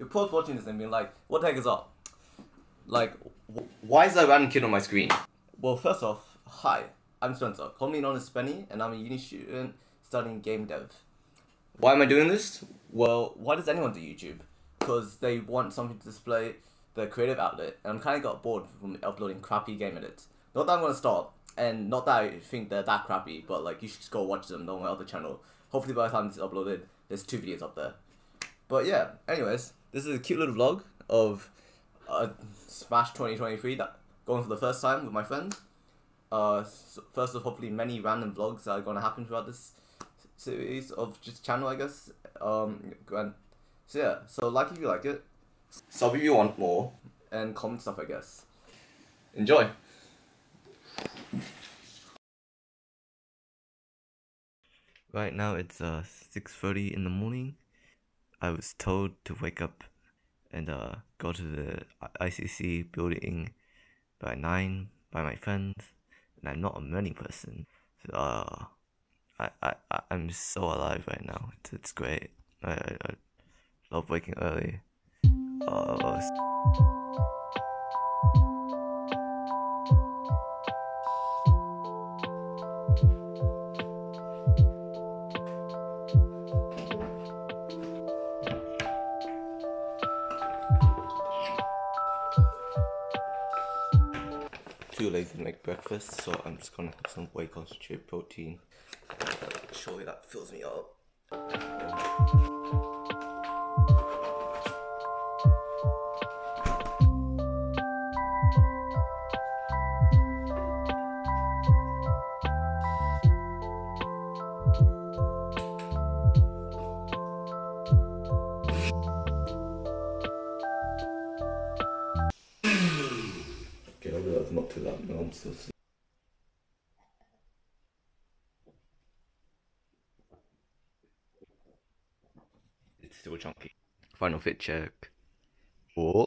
You're both watching this and being like, what the heck is up? Like, why is that random kid on my screen? Well, first off, hi, I'm Spencer, commonly known as Spenny, and I'm a uni student studying game dev. Why am I doing this? Well, why does anyone do YouTube? Because they want something to display their creative outlet, and I'm kind of got bored from uploading crappy game edits. Not that I'm gonna stop, and not that I think they're that crappy, but like, you should just go watch them on my other channel. Hopefully by the time it's uploaded, there's 2 videos up there. But yeah, anyways, this is a cute little vlog of Smash 2023 that going for the first time with my friends. First of hopefully many random vlogs that are gonna happen throughout this series of just channel, I guess. And so yeah, so like if you like it, sub if you want more, and comment stuff, I guess. Enjoy. Right now it's 6:30 in the morning. I was told to wake up and go to the ICC building by 9 by my friends, and I'm not a morning person. So I'm so alive right now. It's great. I love waking early. Too lazy to make breakfast, so I'm just gonna have some whey concentrate protein. Surely that fills me up. Okay, I realize not too loud, no, I'm still asleep. It's still chunky. Final fit check. Oh.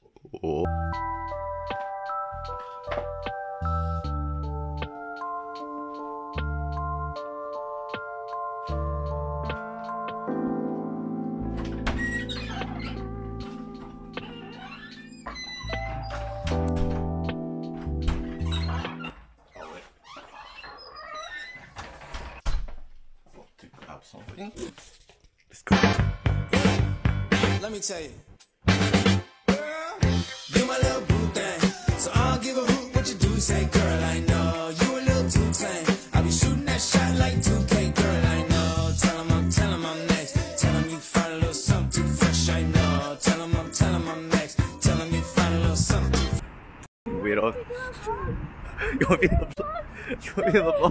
Something. Let's go. Let me tell you, girl, you my little boo thing. So I don't give a hoot what you do. Say, girl, I know you a little too tame. I be shooting that shot like 2K, girl, I know. Tell 'em I'm next. Tell 'em you find a little something too fresh, I know. Tell 'em I'm next. Tell 'em you find a little something too Weirdo. You want me in the vlog? You want me in the vlog?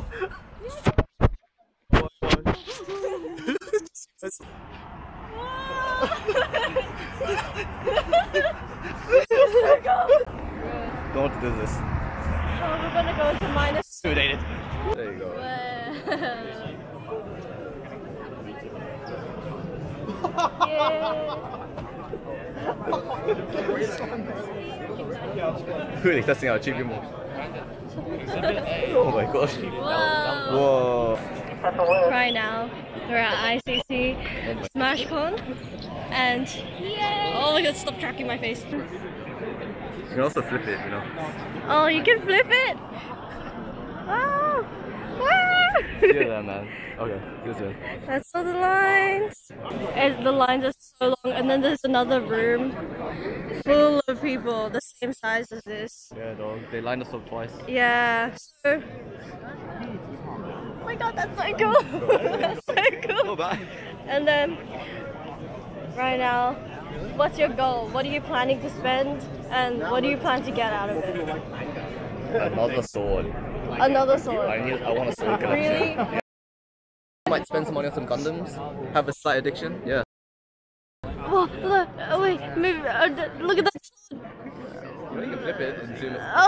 Don't want to do this. So we're gonna go to minus. Dated. There you go. Really testing out cheap more. Oh my gosh. Whoa. Whoa. Right now, we're at ICC SmashCon, and oh my god, stop tracking my face. You can also flip it, you know. Oh, you can flip it? Oh! Ah! See you there, man. Okay, good soon. That's all the lines. And the lines are so long, and then there's another room full of people the same size as this. Yeah, dog. They lined us up twice. Yeah, so... Oh my god, that's so cool! That's so cool! Oh, bye. And then, right now, what's your goal? What are you planning to spend? And what do you plan to get out of it? Another sword. Another sword. I want a sword collection. Really? Yeah. I might spend some money on some Gundams. Have a slight addiction. Yeah. Oh, look, wait, move, look at that sword. You can flip it and zoom it. Oh!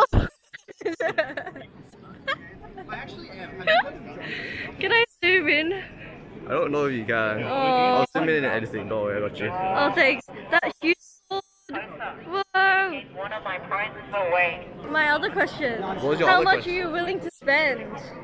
Can I zoom in? I don't know if you can. Oh. I'll zoom in and editing. Don't worry, I got you. Oh, thanks. That huge sword. Whoa. One of my prizes away. My other question. What was your How other much question? are you willing to spend?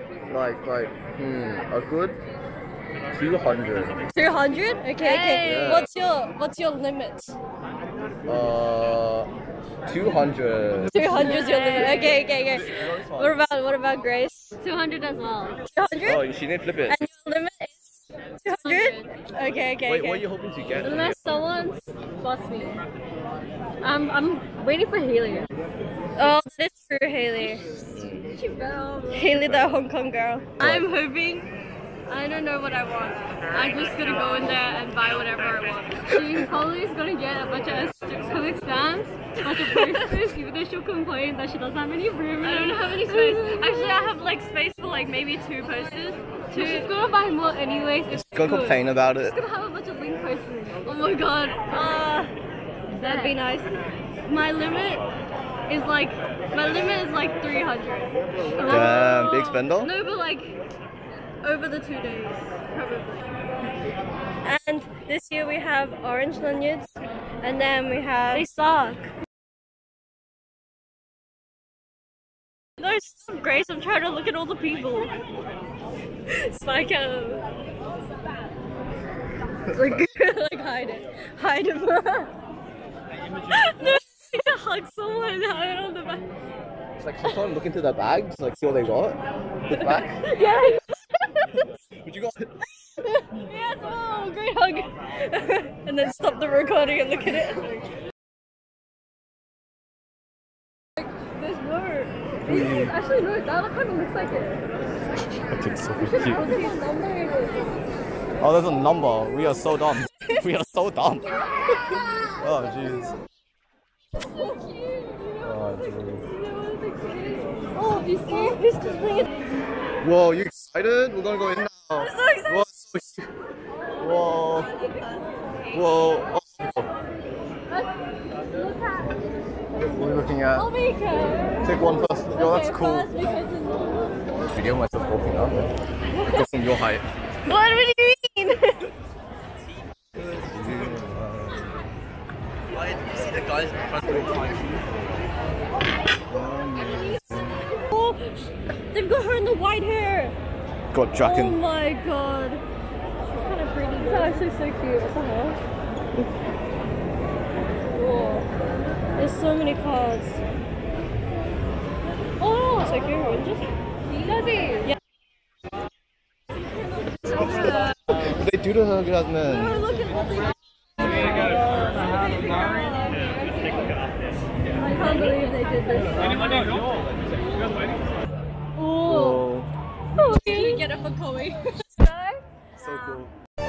A good 200. 200? Okay, okay. Yeah. What's your limit? 200. 200 is your limit. Okay. What about Grace? 200 as well. 200? Oh, she didn't flip it. And your limit is 200? Okay. Wait, what are you hoping to get? Unless someone busts me. I'm waiting for Haley. Oh, that is true, Haley. She fell. Haley, the Hong Kong girl. I'm hoping. I don't know what I want. I'm just gonna go in there and buy whatever I want. She probably is gonna get a bunch of comic stands, a bunch of posters, even though she'll complain that she doesn't have any room. I don't have any space. Actually, I have like space for like maybe 2 posters. She's gonna buy more anyways. It's Gonna good. complain about it. She's gonna have a bunch of Link posters. Oh my god. That'd be nice. My limit is like 300. Damn, big spender. No, but like over the 2 days, probably. And this year we have orange lanyards, and then we have. They suck. No, stop, Grace. I'm trying to look at all the people. Spike out. Like hide it. Hide it. No, hug someone and hide on the back. It's like someone look into their bag, just like see what they got. Look back. Yeah. What you got? Yes, oh, great hug. And then stop the recording and look at it. There's more. Actually, no, that kind of looks like it. It's so We should cute. put some number in it. Oh, there's a number. We are so dumb. We are so dumb. Oh, jeez. So cute. Oh, jeez. Oh, you see? He's just bringing. Whoa, you excited? We're gonna go in now. I'm so excited. Whoa, so cute. Whoa. Whoa. Oh. Look at. What are we looking at? Oh, Mika. Take one first. Yo, that's Okay, cool. first Mika's in the- Video myself walking up. Go from your height. What do you mean? Why did you see the guys in front of the Oh, they've got her in the white hair. got Oh Draken. my god. She's kind of pretty. It's actually so cute. What the hell? Whoa. There's so many cards. Oh, it's like your oranges. Does What they do to her, Jasmine? Oh, look at what they have. I can't believe they did this. Oh, So cute. Get it for Chloe. so cool.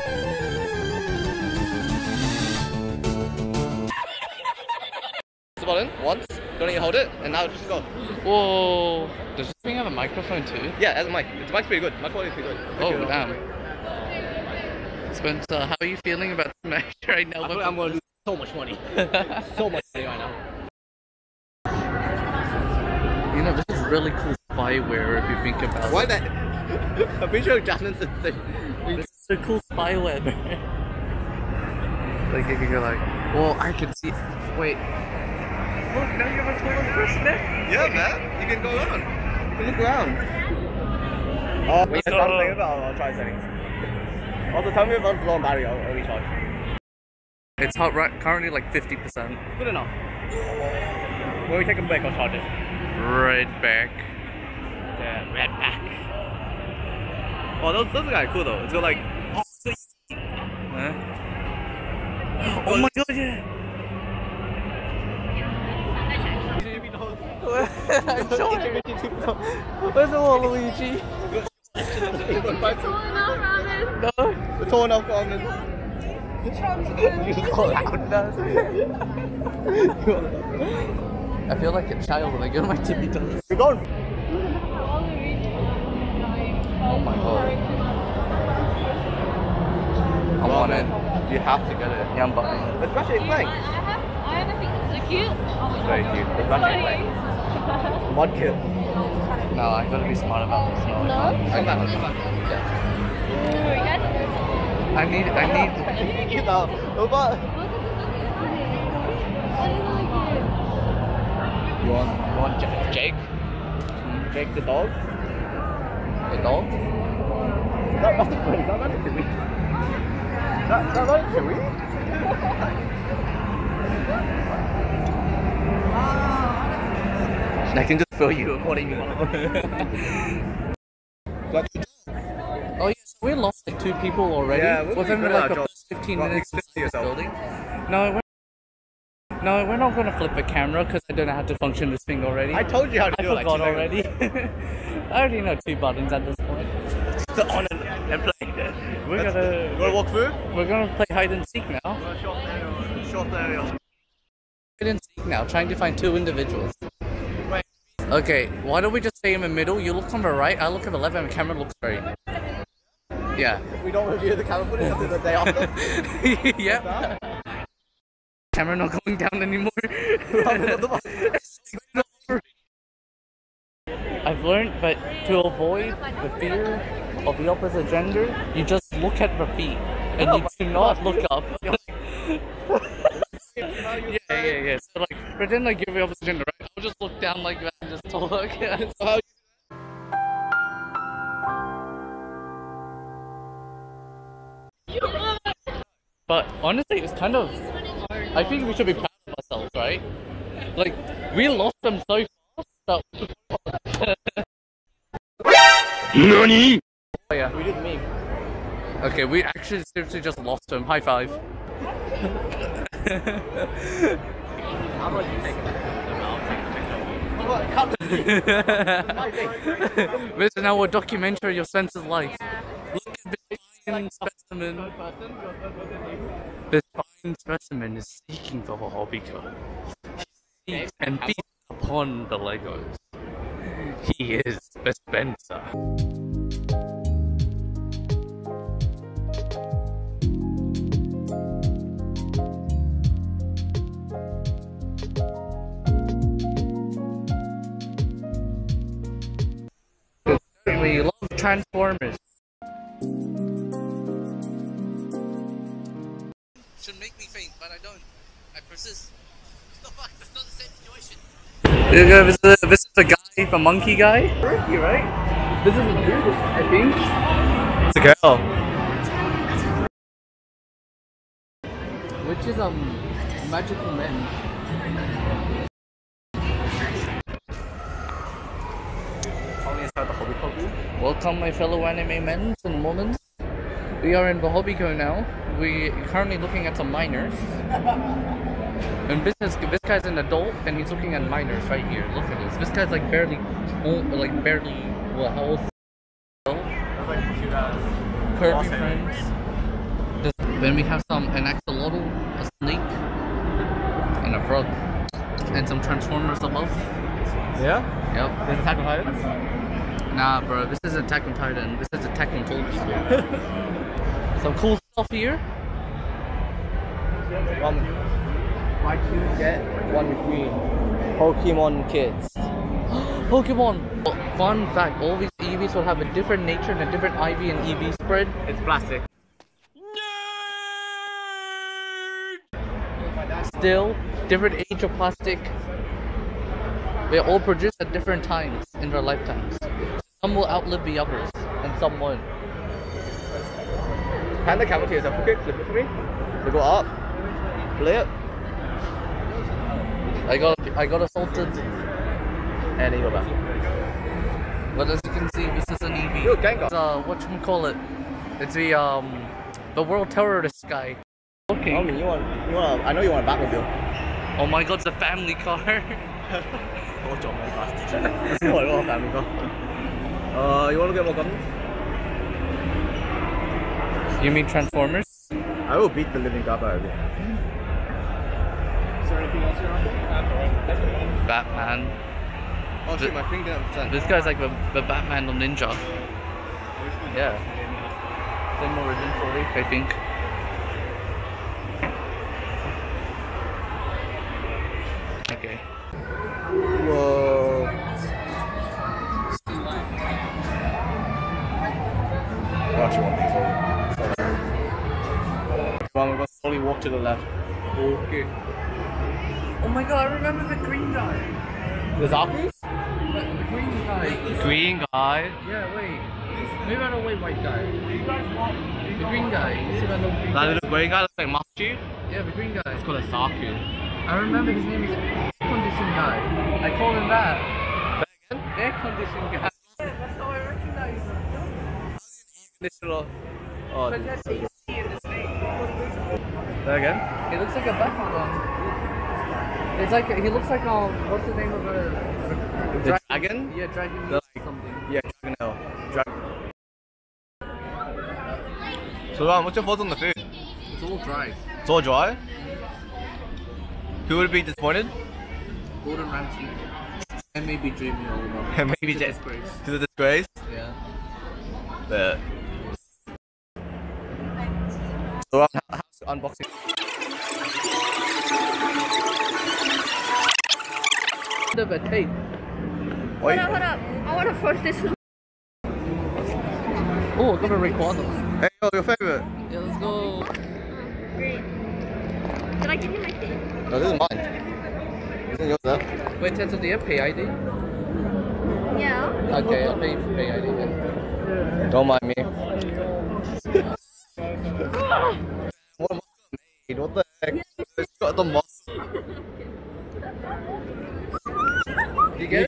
The button once. Don't need to hold it, and now just go. Whoa! Does this thing have a microphone too? Yeah, as a mic. The mic's pretty good. My quality is pretty good. Oh, damn. Spencer, how are you feeling about this match right now? I feel like I'm gonna lose so much money. So much money right now. You know, this is really cool spyware if you think about Why it. that? I'm pretty sure Jasmine's insane. This is so cool spyware. Like, if you're like, well, I can see. Wait. Look, now you have a total person there. Yeah, man. You can go around. You can look around. Oh, wait, something about I'll try settings. Also, tell me if I'm low on battery, I'll recharge. It's hot right currently like 50%. Good enough. When we take a break, I'll charge it. Right back. Yeah, red back. Oh, those are kind of cool though. It's got like. Oh, Huh? Oh my god, yeah! Where's the Waluigi? No! The torn up ramen. You call that I feel like a child when I go to my tippy toes. You're going. Oh my god. I want it. You have to get it. Yeah, I'm buying it. It's actually playing. I have a thing. Is it cute? It's very cute. It's actually playing. Mod kit. No, I gotta be smart about this. No? No? Like that. I need. You know, but you want Jake? Jake the dog? The dog? That's a place. That's not a Kiwi. That's not a Kiwi. I can just feel you recording me. Oh yeah, so we lost like 2 people already. Yeah, within like the first 15 minutes of this building. No, we're not gonna flip the camera because I don't know how to function this thing already. I told you how to do it. I forgot already. I already know 2 buttons at this point. Just on and play. We're gonna walk through. We're gonna play hide and seek now. Short area. Hide and seek now, trying to find 2 individuals. Okay, why don't we just stay in the middle? You look on the right, I look at the left, and the camera looks straight. Yeah. We don't review the camera footage until the day after. Yep. Camera not going down anymore. I've learned that to avoid the fear of the opposite gender, you just look at the feet and you do not look up. Yeah. So like, pretend like you're the opposite gender, right? I'll just look down like that and just talk. But honestly, it's kind of. I think we should be proud of ourselves, right? Like, we lost them so fast that. NANI? Oh yeah. We did me. Okay, we actually seriously just lost him. High five. How do I take it? This is now a documentary of Spencer's life. Look at this fine specimen. This fine specimen is seeking for a hobby car. He seeks and feeds upon the Legos. He is the Spencer. We love Transformers. Should make me faint, but I don't. I persist. What the fuck? That's not the same situation. This is the guy, the monkey guy. Ricky, right? This is a dude, I think. It's a girl. Which is magical men. Welcome my fellow anime men and women. We are in the Hobbyco now. We are currently looking at some minors. And this guy's an adult and he's looking at minors right here. Look at this. This guy's like barely well, how old? Kirby friends. Then we have an axolotl, a snake, and a frog. And some Transformers above. Yeah? Yep. This is Attack on Titan? Nah, bro, this is Attack on Titan. This is Attack on Tolkien. Some cool stuff here. Buy 2 get 1 free. Pokemon kids. Pokemon! Well, fun fact, all these EVs will have a different nature and a different IV and EV spread. It's plastic. Still, different age of plastic. They're all produced at different times in their lifetimes. Some will outlive the others, and some won't. Hand the camera to yourself, okay? Flip it for me. So go up. Flip. I got assaulted. And then you go back. But as you can see, this is an EV. Yo, Gengar. It's whatchamacallit? It's the world terrorist guy. Okay. I know you want a Batmobile. Oh my god, it's a family car. Oh, John, my gosh. This is what a family car. You want to get more guns? You mean Transformers? I will beat the living crap out of you. Is there anything else you're on? Batman. Oh shit, my thing didn't understand. This guy's like the Batman of Ninja. Yeah. Same origin story, I think. Okay. Whoa. Gosh, you want these all. Come on, we're gonna slowly walk to the left. Okay. Oh my god, I remember the green guy. The Zaku's? The green guy. Green guy? Yeah, wait. Maybe I don't wait white guy. The green guy. You see that little green That guy? little green guy looks like Master Chief? Yeah, the green guy. It's called a Zaku. I remember his name is Air Condition Guy. I call him that. Air Condition Guy. That's how I recognize him. Conditioner. Oh, But that's AC in his name. there again? He looks like a vacuum gun. It's like he looks like what's the name of a The dragon? Yeah, dragon The, something. Yeah, Dragon Hell. So, what's your thoughts on the food? It's all dry. It's all dry? Who would be disappointed? Gordon Ramsay. And maybe Jamie Oliver. Maybe It's a James. disgrace. To the disgrace? Yeah. But... So, how's unboxing? End of a tape. Wait. Hold up. I want to photo this. Oh, I got a Rayquaza. Hey, yo, your favorite? Yeah, let's go. Great. Did I give you my thing? No, this is mine. Isn't yours there? Wait, Tessa, do you have Pay ID? Yeah. Okay, I'll pay you for Pay ID then. Don't mind me. What am I made? What the heck? It's got the muscle. You get it?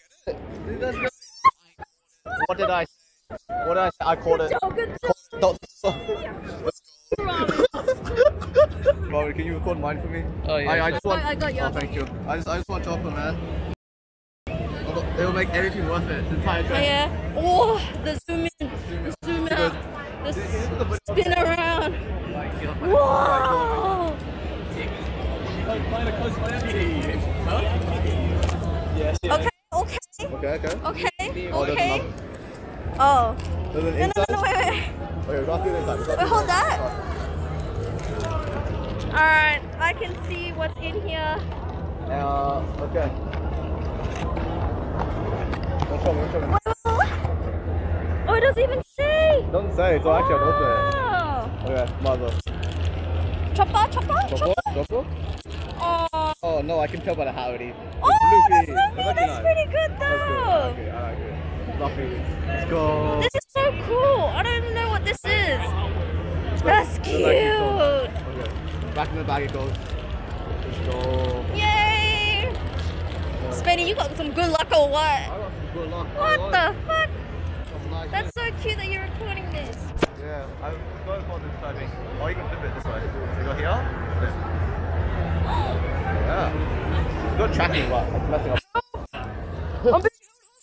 What did I say? What did I say? I called it. Bro, can you record mine for me? Oh yeah. I just want. I got you. Oh, thank you. I just want chocolate, man. It'll make everything worth it. The entire Oh, trip. yeah. Oh, the zoom in. The zoom out. The spin around. Whoa. Okay. Okay. Okay. Okay. Oh, there's Okay. another. Oh. There's an No, inside. wait. Okay, we've got to do this inside. Wait, hold that. Alright, I can see what's in here. Okay. Don't show me. Oh, it doesn't even say. Don't say, so actually I'll open it. Oh. Okay, mother. Chopper. Choco? Oh. Oh no, I can tell by the hat already. Oh, that's lovely. It's That's pretty good That's good. though. I like it. Fluffy. Let's go. This is so cool. I don't even know what this is. That's cute. Okay. Back in the bag it goes. Let's go. Yay. Spenny, you got some good luck or what? I got some good luck. What the fuck? Nice. That's so cute that you're recording this. Yeah, I'm going for this timing. Or you can flip it this way. So you go here. Yeah. It's good tracking, but it's messing up. I'm being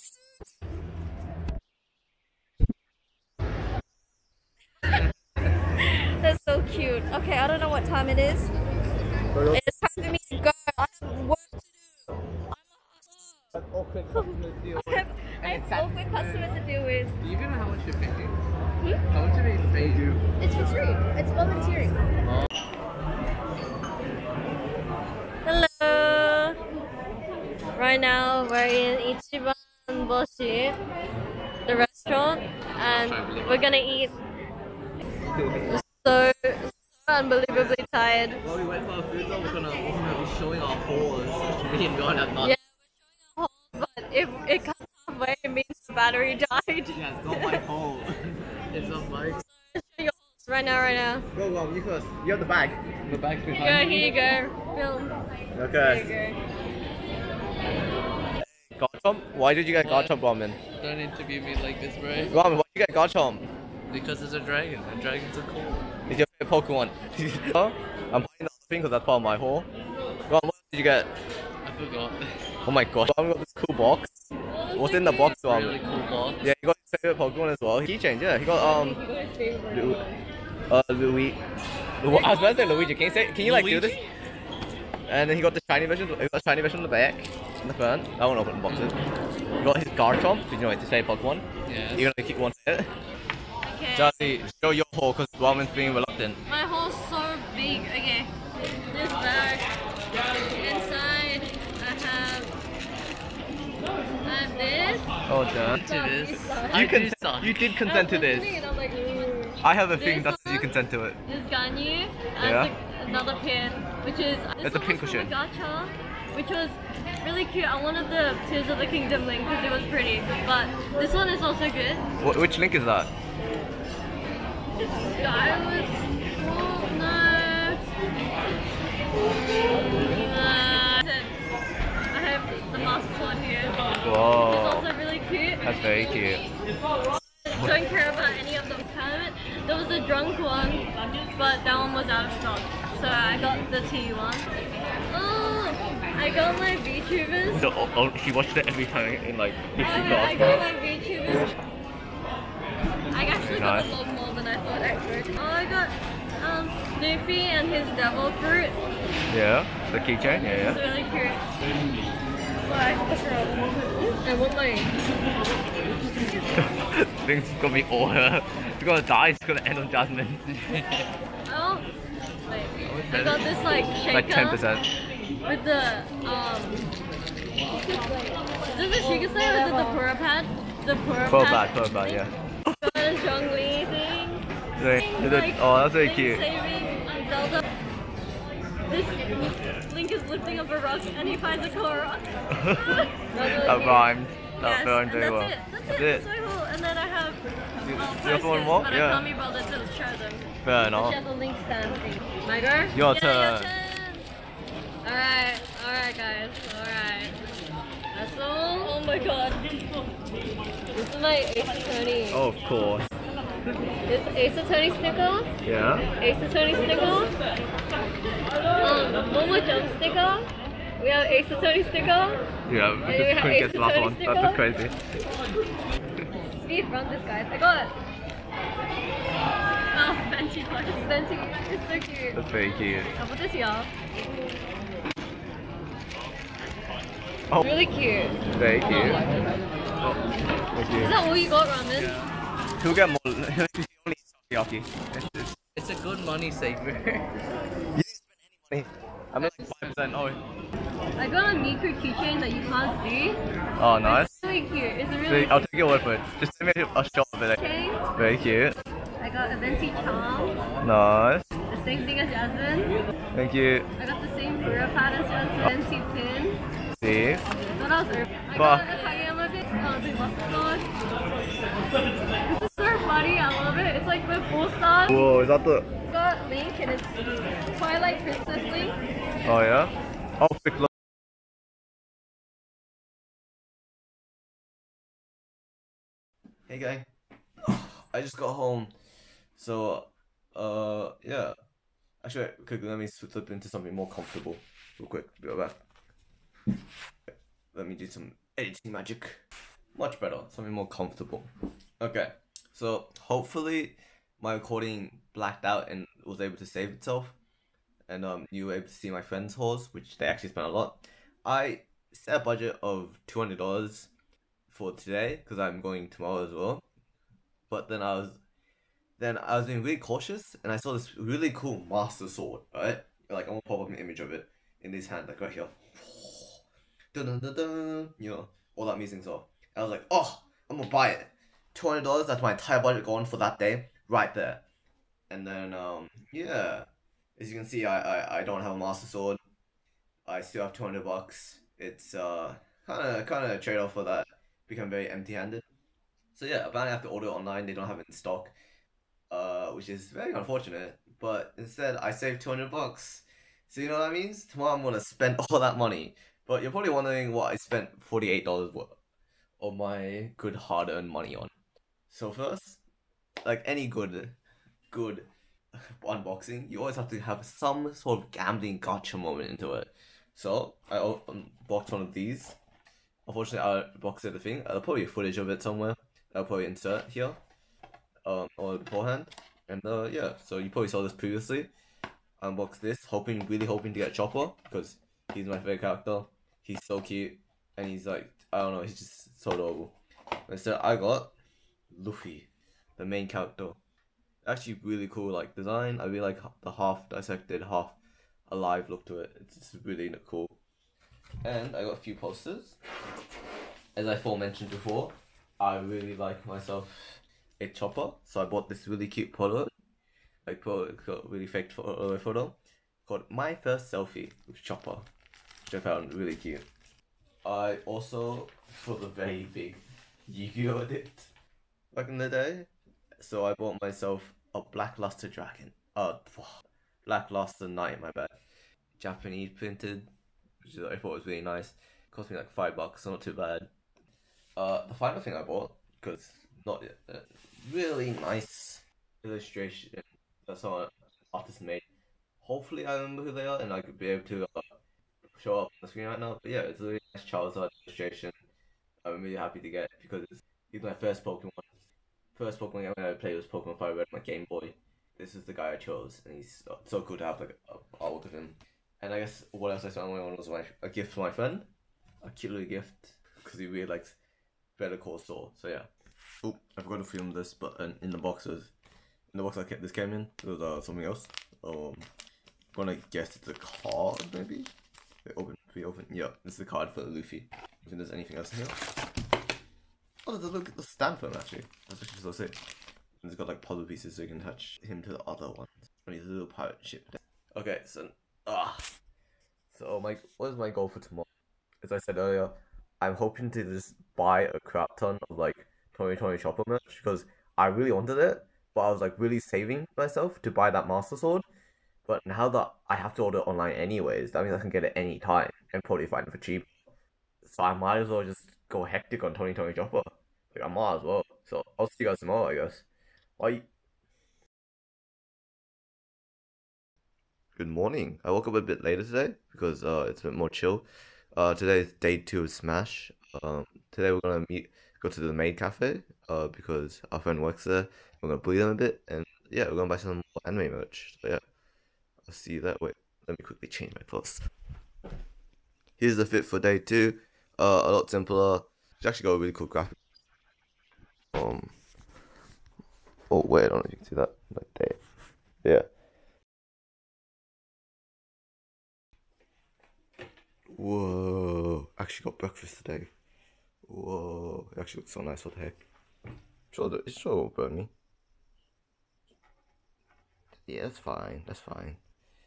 That's so cute. Okay, I don't know what time it is. It's time for me to go. I have work to do. That's awkward customers deal I have awkward customers to deal with. Do you even know how much you're paying? Hmm? How much are they paying you? It's for free. It's volunteering. Hello. Right now we're in Ichiban Boshi, the restaurant, and we're gonna eat. So unbelievably tired. While we wait for our food, though, we're gonna be showing our hauls. Me and God have not. Yeah, we're showing a haul, but if it cuts halfway, it means the battery died. Yeah, it's not my fault. It's not like Show your hauls right now. Go, you first. You have the bag. the bag's Here behind you go. Film. Okay. There you go. Garchomp? Why did you get What? Garchomp ramen? Don't interview me like this, bro. Ramen, why did you get Garchomp? Because it's a dragon, and dragons are cool. It's your favorite Pokemon. I'm buying the other thing because that's part of my haul. Ron, what did you get? I forgot. Oh my gosh, Ron got this cool box. What's in the box, Ron? Really cool box. Yeah, he got his favorite Pokemon as well. Keychain, yeah. He got Louis. I was about to say Luigi. Can you like do this? And then he got the shiny version. He got a shiny version on the back, in the front. I won't open the boxes. He got his Garchomp. Did you know it's his favorite Pokemon? Yes. You're gonna keep one set. Okay. Jazzy, show your haul because Ramen's being reluctant. My haul's so big. Okay. This bag. Inside, I have this. Oh, damn. To this. You did consent to this. I have a thing that says you consent to it. This Ganyu and Yeah. another pin, which is It's a pin cushion. Gacha, which was really cute. I wanted the Tears of the Kingdom link because it was pretty, but this one is also good. Which link is that? No. Very cute. Don't care about any of them. There was a drunk one, but that one was out of stock. So I got the tea one. Oh, I got my VTubers. She watched it every time in like I got my VTubers. I actually got a lot more than I thought I would. Oh, I got Snoopy and his devil fruit. Yeah, the keychain. Yeah, It's really cute. Why? What's wrong? I want my... Things gonna be all her. She's gonna die. It's gonna end on Jasmine. Oh, wait. I got this like shaker. Like 10%. With the is this a Shigasei or is it the Pura Pad? The Pura Pad. Pura pad, yeah. Got a Zhongli thing. Oh, that's very cute. Saving Zelda. This Link is lifting up a rock and he finds a Korok. That rhymed. That rhymed very well. That's it. So cool. And then I have have one more? but Yeah. I can't be bothered to show them. Fair enough. She has a Link stand thing. My go? Your turn. Alright, guys, alright. That's all. Oh my god. This is my Ace Attorney. Oh, of course. This Ace Attorney sticker. Yeah. Ace Attorney sticker. One more jump sticker. We have Ace Attorney sticker. Yeah, we just have couldn't Ace get the last Attorney one. sticker. That's just crazy. Speed run this, guys. I got it. Oh, Fenty plush. It's Fenty. It's so cute. That's very cute. I'll put this here. Oh. Really cute. Very cute. Oh, thank Is you. that all you got, Ramen? He'll get more. He only eats takoyaki. It's a good money saver. You didn't spend any money. I'm at like 5%. Oh. I got a Miku keychain that you can't see. Oh, nice. It's really cute. It's really I'll take your word for it. Just send me a shot of it. okay. Very cute. I got a Venti charm. Nice. The same thing as Jasmine. Thank you. I got the same Pura Pad as Jasmine. Venti pin. See? What else? I got a Kageyama bit. Oh, the Master Sword. This is so funny. I love it. It's like the 4 stars. Whoa, is that the... It's got Link and it's Twilight Princess Link. Oh, yeah? Oh, quick look. Hey, gang. I just got home. So, yeah. Actually, quickly, let me flip into something more comfortable. Real quick, be right back. Let me do some editing magic. Much better, something more comfortable. Okay, so hopefully my recording blacked out and was able to save itself. And you were able to see my friends' hauls, which they actually spent a lot. I set a budget of $200 for today, because I'm going tomorrow as well. But then I was being really cautious, and I saw this really cool master sword, right? Like, I'm gonna pop up an image of it in this hand, like right here. Dun dun dun dun, you know, all that music stuff. I was like, oh, I'm gonna buy it. $200, that's my entire budget gone for that day, right there. And then, yeah, as you can see, I don't have a master sword. I still have $200. It's kind of a trade-off for that. Become very empty-handed. So yeah, apparently I have to order it online. They don't have it in stock, which is very unfortunate. But instead, I saved $200. So you know what that means? Tomorrow I'm gonna spend all that money. But you're probably wondering what I spent $48 worth of my good hard-earned money on. So first, like any good unboxing, you always have to have some sort of gambling gotcha moment into it. So I unboxed one of these. Unfortunately, I unboxed the thing. I'll probably footage of it somewhere. I'll probably insert here, or beforehand. And yeah, so you probably saw this previously. I unboxed this, really hoping to get Chopper because he's my favorite character. He's so cute, and he's like, I don't know, he's just so adorable. Instead, I got Luffy, the main character. Actually, really cool like design. I really like the half dissected, half alive look to it. It's just really cool. And I got a few posters. As I mentioned before, I really like myself a Chopper, so I bought this really cute polo. Like really fake photo called My First Selfie with Chopper, which I found really cute. I also was a very big Yu-Gi-Oh addict back in the day, so I bought myself a Black Luster Dragon. Black Luster Knight, my bad. Japanese printed, which I thought was really nice. Cost me like $5, so not too bad. The final thing I bought, because not really nice illustration that some artist made. Hopefully I remember who they are and I could be able to show up on the screen right now. But yeah, it's a really nice Charizard illustration. I'm really happy to get it because it's my first Pokemon. First Pokemon game I ever played was Pokemon Fire Red on my Game Boy. This is the guy I chose, and he's so cool to have like a art of him. And I guess what else I spent money on was a gift for my friend, a cute little gift because he really likes Better Call Saul. So yeah. Oh, I forgot to film this, but in the box this came in, there was something else. I'm gonna guess it's a card, maybe? We open. Yeah, this is the card for Luffy. I don't think there's anything else in here. Oh, there's a stand for him actually. That's actually so sick. And it's got like puzzle pieces so you can attach him to the other ones. And he's a little pirate ship. Okay, so what is my goal for tomorrow? As I said earlier, I'm hoping to just buy a crap ton of like 2020 Chopper merch because I really wanted it, but I was like really saving myself to buy that Master Sword. But now that I have to order it online anyways, that means I can get it any time and probably find it for cheap. So I might as well just go hectic on 2020 Chopper. Like I might as well. So I'll see you guys tomorrow, I guess. Bye. Good morning. I woke up a bit later today because it's a bit more chill. Today is day 2 of Smash. Today we're gonna go to the maid cafe because our friend works there. We're gonna bully them a bit, and yeah, we're gonna buy some more anime merch. So yeah, I'll see you there. Wait, let me quickly change my clothes. Here's the fit for day 2. A lot simpler. It's actually got a really cool graphic. Oh wait, I don't know if you can see that. Like there. Yeah. Whoa! Actually got breakfast today. Whoa! It actually looks so nice. What the heck? Sure, it won't burn me. Yeah, that's fine. That's fine.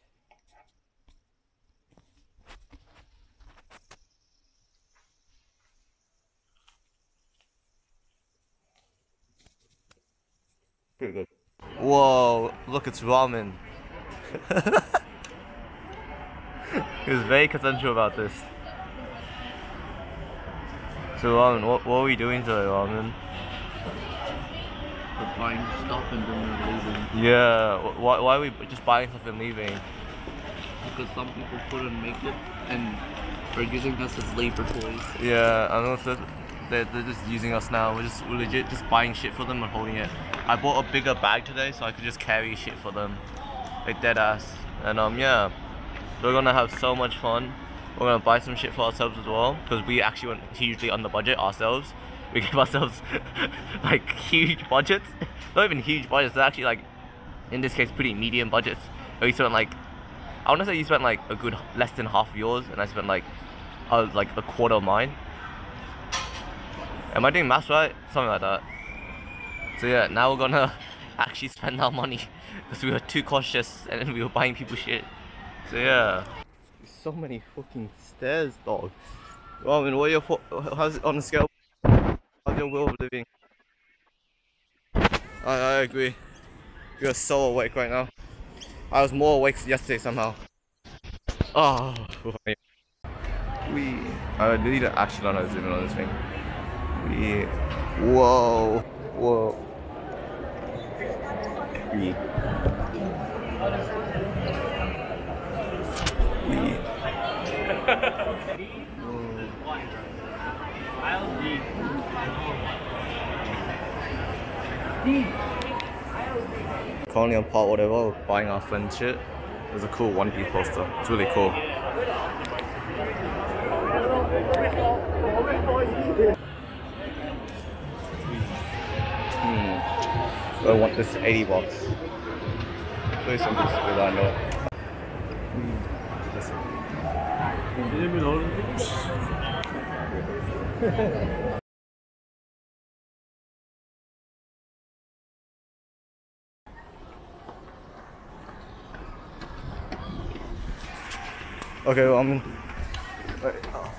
Pretty good. Whoa! Look, it's ramen. He was very consensual about this. So Ramen, what are we doing today, Ramen? We're buying stuff and then we're leaving. Yeah, why are we just buying stuff and leaving? Because some people couldn't make it and they're using us as labor toys. Yeah, and also they're just using us now. We're legit just buying shit for them and holding it. I bought a bigger bag today so I could just carry shit for them. Like dead ass. And yeah. We're gonna have so much fun. We're gonna buy some shit for ourselves as well because we actually went hugely under budget ourselves. We gave ourselves like huge budgets. Not even huge budgets, they're actually like, in this case, pretty medium budgets. We spent like, I wanna say you spent like a good less than half of yours and I spent like a quarter of mine. Am I doing maths right? Something like that. So yeah, now we're gonna actually spend our money because we were too cautious and then we were buying people shit. So yeah. So many fucking stairs, dog. Well, I mean, how's it on the scale? How's your will of living? I agree. You're so awake right now. I was more awake yesterday somehow. Oh, I really actually don't know how to zoom in on this thing. Whoa. Currently on part whatever, buying our friend shit. There's a cool One Piece poster. It's really cool. I want this 80 bucks. Play something stupid, I know. Okay, well, I'm in. Wait,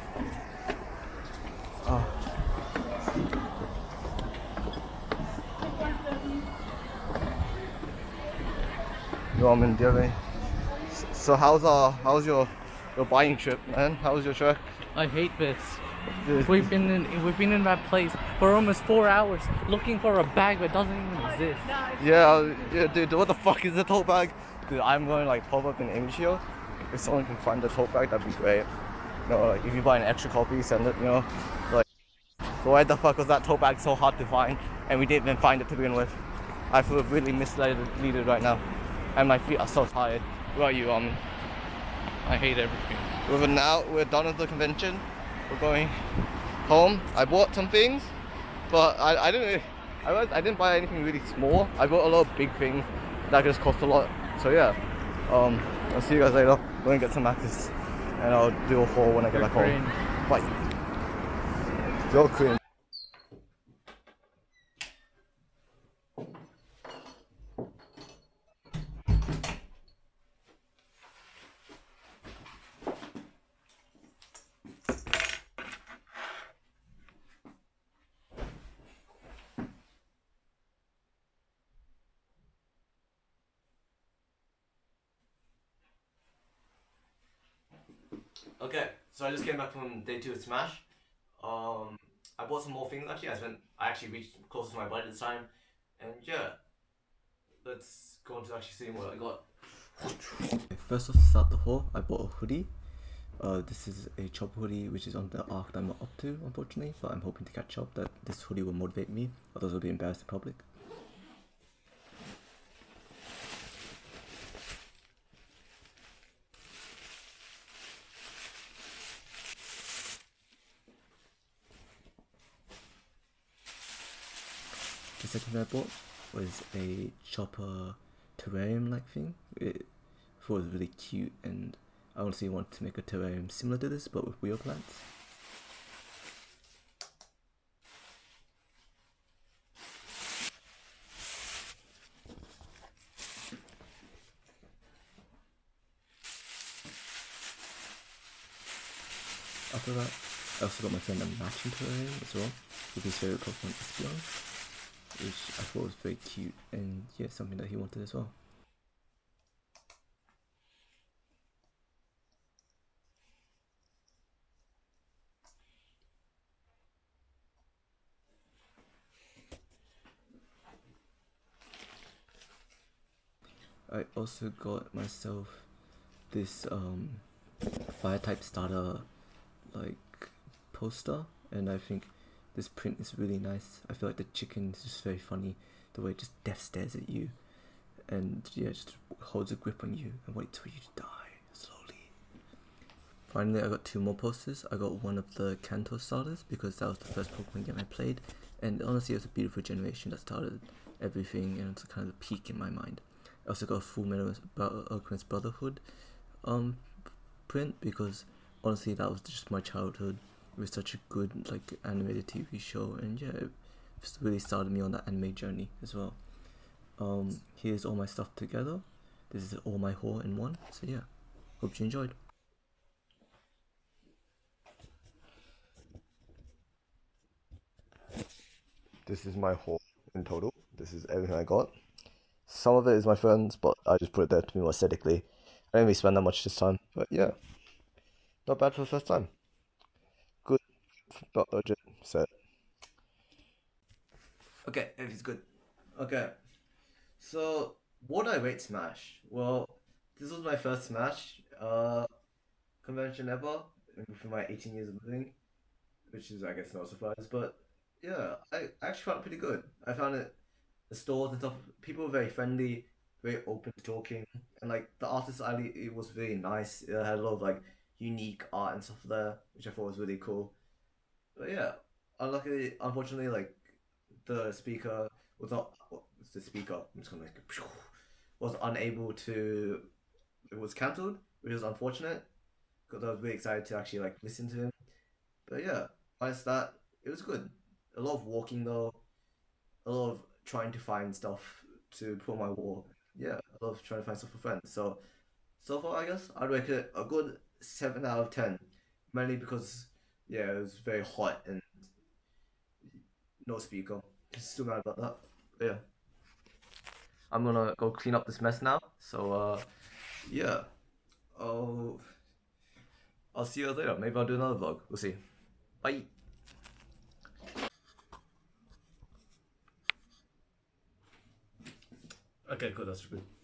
Ramen, do you have any? So how's your buying trip, man? How was your trek? I hate this. We've been in that place for almost 4 hours looking for a bag that doesn't even exist. Yeah, dude, what the fuck is the tote bag? Dude, I'm going to like pop up an image here. If someone can find the tote bag, that'd be great. You know, like if you buy an extra copy, send it, you know. Like, why the fuck was that tote bag so hard to find and we didn't even find it to begin with? I feel really misled right now. And my feet are so tired. Where are you? I hate everything. We're done with the convention. We're going home. I bought some things, but I didn't buy anything really small. I bought a lot of big things that just cost a lot. So yeah, I'll see you guys later. I'm going to get some matches, and I'll do a haul when I get back home. Bye. You're cringe. Okay, so I just came back from day 2 of Smash. I bought some more things actually. I actually reached closer to my budget this time, and yeah, let's go on to actually seeing what I got. First off, to start the haul, I bought a hoodie. This is a chopper hoodie, which is on the arc that I'm not up to, unfortunately, but I'm hoping to catch up. That this hoodie will motivate me, otherwise I'll be embarrassed in public. The second thing I bought was a chopper terrarium like thing. I thought it was really cute, and I honestly wanted to make a terrarium similar to this but with real plants. After that, I also got my friend a matching terrarium as well with his favourite Pokemon Espeon, which I thought was very cute, and yeah, something that he wanted as well. I also got myself this fire type starter like poster, and I think this print is really nice. I feel like the chicken is just very funny, the way it just death stares at you and yeah, just holds a grip on you and waits for you to die slowly. Finally, I got 2 more posters. I got one of the Kanto starters because that was the first Pokemon game I played, and honestly it was a beautiful generation that started everything, and it's kind of the peak in my mind. I also got a Fullmetal Alchemist Brotherhood print because honestly that was just my childhood. It was such a good like animated TV show, and yeah, it really started me on that anime journey as well. Here's all my stuff together. This is all my haul in one. So yeah, hope you enjoyed. This is my haul in total. This is everything I got. Some of it is my friend's, but I just put it there to be more aesthetically. I didn't really spend that much this time, but yeah, not bad for the first time. Good, not urgent, set. Okay, everything's good. Okay, so what do I rate Smash? Well, this was my first Smash convention ever for my 18 years of living, which is I guess no surprise, but yeah, I actually found it pretty good. I found it, the stores and stuff, people were very friendly, very open to talking, and like the artist alley, it was really nice. It had a lot of like unique art and stuff there, which I thought was really cool. But yeah, unfortunately, like the speaker was not. It's the speaker. I'm just gonna make it. Was unable to. It was cancelled, which was unfortunate because I was really excited to actually like listen to him. But yeah, minus that, it was good. A lot of walking though, a lot of trying to find stuff to put on my wall. Yeah, I love trying to find stuff for friends. So far, I guess I'd rate it a good 7 out of 10. Mainly because yeah, it was very hot and no speaker. Still mad about that. But yeah, I'm gonna go clean up this mess now. So yeah, I'll see you guys later. Maybe I'll do another vlog. We'll see. Bye. Okay, cool. That's good.